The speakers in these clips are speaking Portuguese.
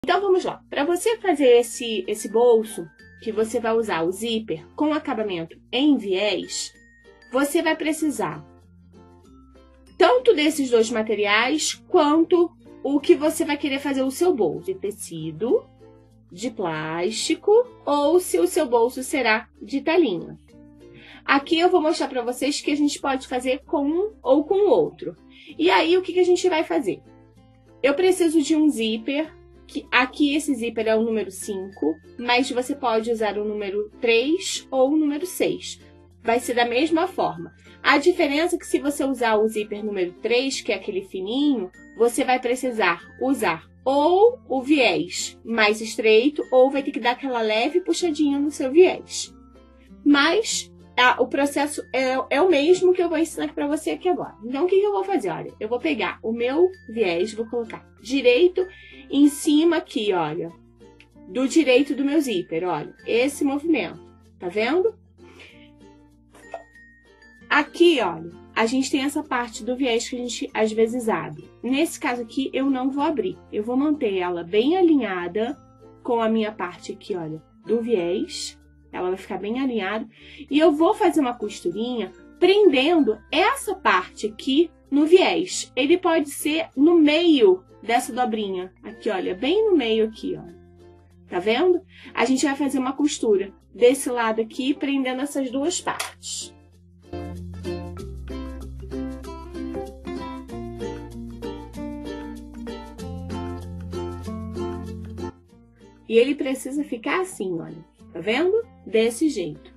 Então, vamos lá. Para você fazer esse bolso, que você vai usar o zíper com acabamento em viés, você vai precisar tanto desses dois materiais, quanto o que você vai querer fazer o seu bolso. De tecido, de plástico, ou se o seu bolso será de telinha. Aqui eu vou mostrar para vocês que a gente pode fazer com um ou com o outro. E aí, o que a gente vai fazer? Eu preciso de um zíper. Aqui esse zíper é o número 5, mas você pode usar o número 3 ou o número 6. Vai ser da mesma forma. A diferença é que se você usar o zíper número 3, que é aquele fininho, você vai precisar usar ou o viés mais estreito, ou vai ter que dar aquela leve puxadinha no seu viés. Mas o processo é o mesmo que eu vou ensinar para você aqui agora. Então, o que eu vou fazer? Olha, eu vou pegar o meu viés, vou colocar direito em cima aqui, olha, do direito do meu zíper, olha, esse movimento, tá vendo? Aqui, olha, a gente tem essa parte do viés que a gente às vezes abre. Nesse caso aqui, eu não vou abrir, eu vou manter ela bem alinhada com a minha parte aqui, olha, do viés. Ela vai ficar bem alinhada. E eu vou fazer uma costurinha prendendo essa parte aqui no viés. Ele pode ser no meio dessa dobrinha. Aqui, olha, bem no meio aqui, ó. Tá vendo? A gente vai fazer uma costura desse lado aqui, prendendo essas duas partes. E ele precisa ficar assim, olha. Tá vendo? Desse jeito.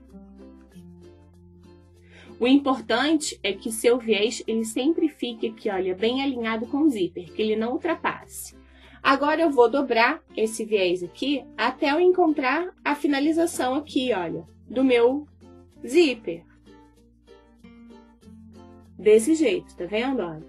O importante é que seu viés, ele sempre fique aqui, olha, bem alinhado com o zíper, que ele não ultrapasse. Agora eu vou dobrar esse viés aqui até eu encontrar a finalização aqui, olha, do meu zíper. Desse jeito, tá vendo? Olha.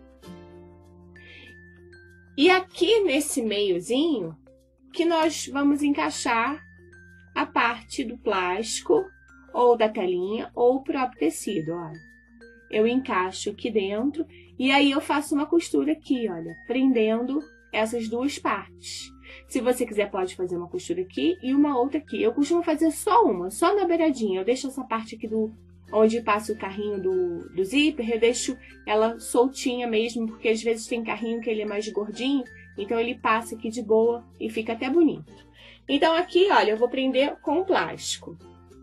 E aqui nesse meiozinho que nós vamos encaixar a parte do plástico, ou da telinha, ou o próprio tecido, olha. Eu encaixo aqui dentro, e aí eu faço uma costura aqui, olha, prendendo essas duas partes. Se você quiser, pode fazer uma costura aqui e uma outra aqui. Eu costumo fazer só uma, só na beiradinha. Eu deixo essa parte aqui onde passa o carrinho do zíper, eu deixo ela soltinha mesmo, porque às vezes tem carrinho que ele é mais gordinho, então ele passa aqui de boa e fica até bonito. Então, aqui, olha, eu vou prender com plástico.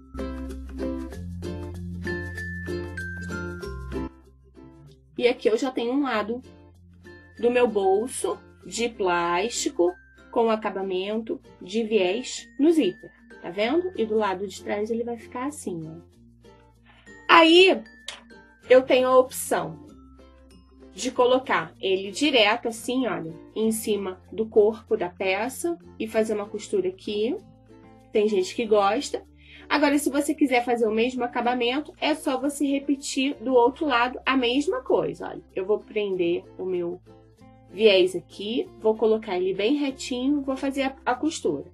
E aqui eu já tenho um lado do meu bolso de plástico com acabamento de viés no zíper, tá vendo? E do lado de trás ele vai ficar assim, ó. Aí, eu tenho a opção de colocar ele direto assim, olha, em cima do corpo da peça e fazer uma costura aqui. Tem gente que gosta. Agora, se você quiser fazer o mesmo acabamento, é só você repetir do outro lado a mesma coisa, olha. Eu vou prender o meu viés aqui, vou colocar ele bem retinho, vou fazer a costura.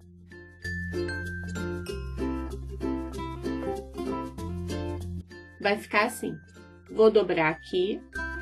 Vai ficar assim. Vou dobrar aqui.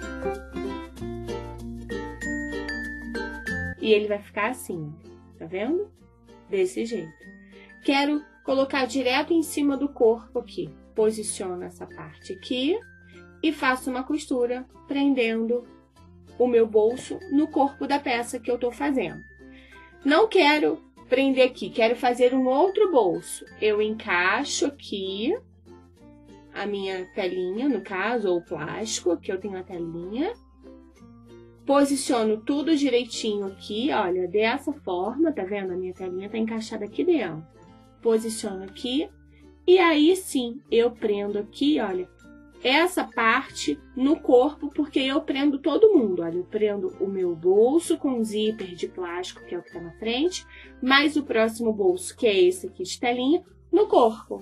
E ele vai ficar assim, tá vendo? Desse jeito. Quero colocar direto em cima do corpo aqui. Posiciono essa parte aqui e faço uma costura prendendo o meu bolso no corpo da peça que eu tô fazendo. Não quero prender aqui, quero fazer um outro bolso. Eu encaixo aqui a minha telinha, no caso, ou plástico, que eu tenho a telinha. Posiciono tudo direitinho aqui, olha, dessa forma, tá vendo? A minha telinha tá encaixada aqui dentro. Posiciono aqui, e aí sim, eu prendo aqui, olha, essa parte no corpo, porque eu prendo todo mundo, olha, eu prendo o meu bolso com zíper de plástico, que é o que tá na frente, mais o próximo bolso, que é esse aqui de telinha, no corpo.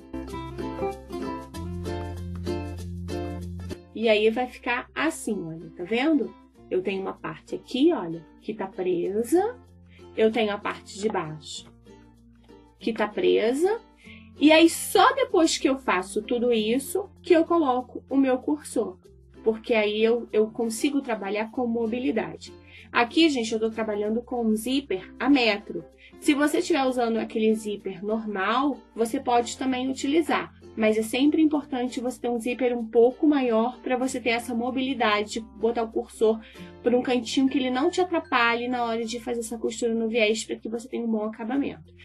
E aí vai ficar assim, olha, tá vendo? Eu tenho uma parte aqui, olha, que tá presa. Eu tenho a parte de baixo que tá presa. E aí, só depois que eu faço tudo isso, que eu coloco o meu cursor. Porque aí eu consigo trabalhar com mobilidade. Aqui, gente, eu tô trabalhando com um zíper a metro. Se você estiver usando aquele zíper normal, você pode também utilizar, mas é sempre importante você ter um zíper um pouco maior para você ter essa mobilidade de botar o cursor por um cantinho que ele não te atrapalhe na hora de fazer essa costura no viés para que você tenha um bom acabamento.